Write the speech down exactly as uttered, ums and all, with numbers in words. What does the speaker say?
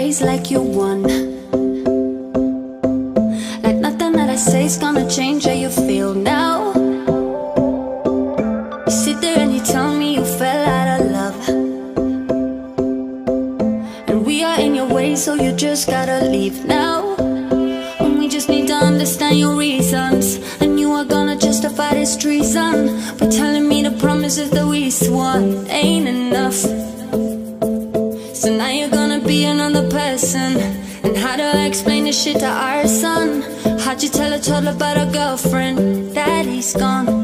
face like you won. Like nothing that I say's gonna change how you feel now. You sit there and you tell me you fell out of love, and we are in your way, so you just gotta leave now. And we just need to understand your reasons, and you are gonna justify this treason by telling me the promises that we swore ain't enough. So now you're gonna be another person. And how do I explain this shit to our son? How'd you tell a toddler about a girlfriend? Daddy's gone.